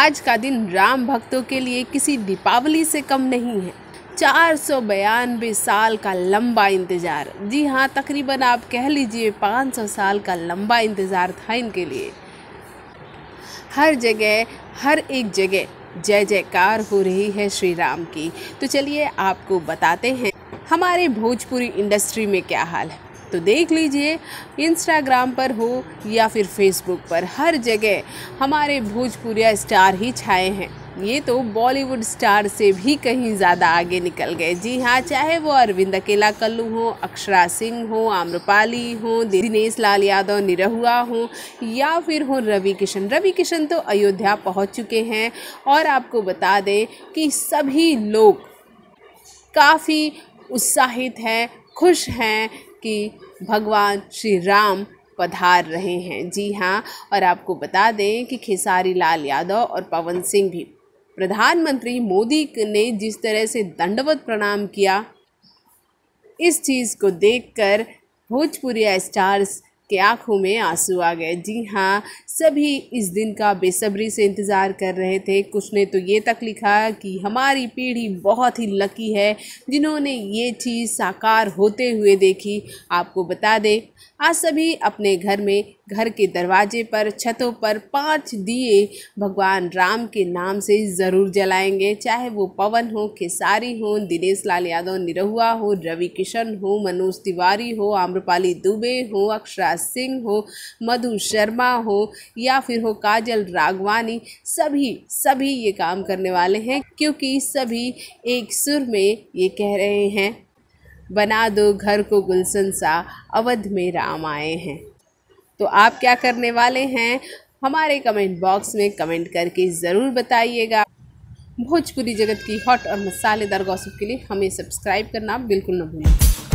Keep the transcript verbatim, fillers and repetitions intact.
आज का दिन राम भक्तों के लिए किसी दीपावली से कम नहीं है। चार सौ बयानवे साल का लंबा इंतज़ार, जी हाँ, तकरीबन आप कह लीजिए पाँच सौ साल का लंबा इंतज़ार था इनके लिए। हर जगह, हर एक जगह जय जयकार हो रही है श्री राम की। तो चलिए आपको बताते हैं हमारे भोजपुरी इंडस्ट्री में क्या हाल है। तो देख लीजिए, इंस्टाग्राम पर हो या फिर फेसबुक पर, हर जगह हमारे भोजपुरिया स्टार ही छाए हैं। ये तो बॉलीवुड स्टार से भी कहीं ज़्यादा आगे निकल गए। जी हाँ, चाहे वो अरविंद अकेला कल्लू हो, अक्षरा सिंह हो, आम्रपाली हो, दिनेश लाल यादव निरहुआ हो, या फिर हो रवि किशन। रवि किशन तो अयोध्या पहुंच चुके हैं। और आपको बता दें कि सभी लोग काफ़ी उत्साहित हैं, खुश हैं कि भगवान श्री राम पधार रहे हैं। जी हाँ, और आपको बता दें कि खेसारी लाल यादव और पवन सिंह भी, प्रधानमंत्री मोदी ने जिस तरह से दंडवत प्रणाम किया, इस चीज़ को देखकर भोजपुरी स्टार्स के आंखों में आंसू आ गए। जी हाँ, सभी इस दिन का बेसब्री से इंतज़ार कर रहे थे। कुछ ने तो ये तक लिखा कि हमारी पीढ़ी बहुत ही लकी है जिन्होंने ये चीज़ साकार होते हुए देखी। आपको बता दें, आज सभी अपने घर में, घर के दरवाजे पर, छतों पर पांच दिए भगवान राम के नाम से ज़रूर जलाएंगे। चाहे वो पवन हो, खेसारी हो, दिनेश लाल यादव निरहुआ हो, रवि किशन हो, मनोज तिवारी हो, आम्रपाली दुबे हो, अक्षरा सिंह हो, मधु शर्मा हो, या फिर हो काजल राघवानी। सभी सभी ये काम करने वाले हैं, क्योंकि सभी एक सुर में ये कह रहे हैं, बना दो घर को गुलशन सा, अवध में राम आए हैं। तो आप क्या करने वाले हैं, हमारे कमेंट बॉक्स में कमेंट करके ज़रूर बताइएगा। भोजपुरी जगत की हॉट और मसालेदार गॉसिप के लिए हमें सब्सक्राइब करना बिल्कुल न भूलें।